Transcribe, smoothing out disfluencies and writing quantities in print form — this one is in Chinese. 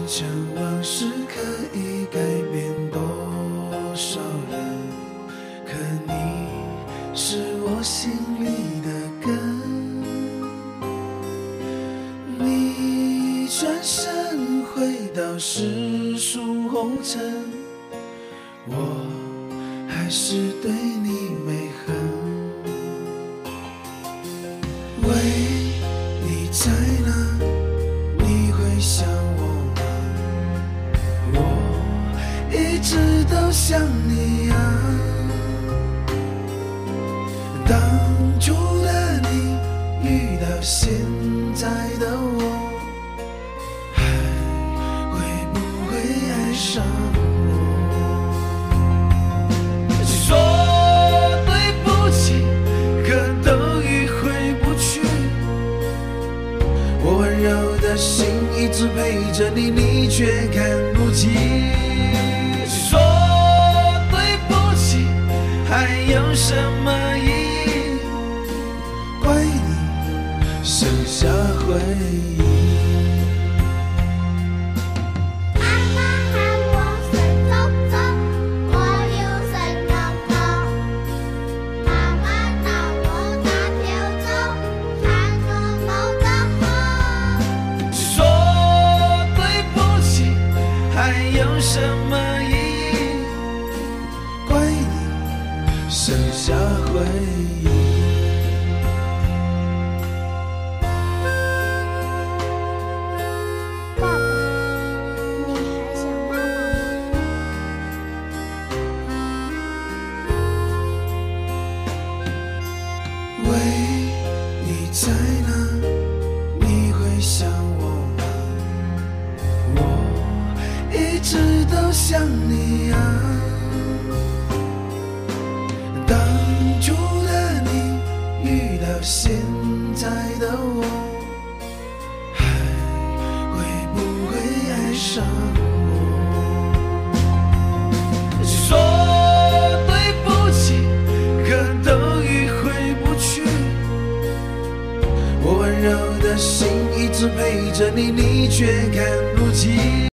成往事可以改变多少人？可你是我心里的根，你转身回到世俗红尘，我还是对你没恨。喂，你在哪？你会想我吗？我一直都想你啊。当初的你遇到现在的我，还会不会爱上我？说对不起，可都迂回不去。我温柔的心一直陪着你，你却看不清。说对不起，还有什么意义？怪你剩下回忆。 妈妈喊我睡走走，我要睡覺覺。媽媽鬧我打跳走，喊我冇得好。 說對不起，還有什麼意義？怪你剩下回憶。 爸爸，你还想妈妈喂，你在哪？你会想我吗？我一直都想你啊。当初的你遇到现在的我，还会不会爱上我？说对不起，可都迂回不去。我温柔的心一直陪着你，你却看不清。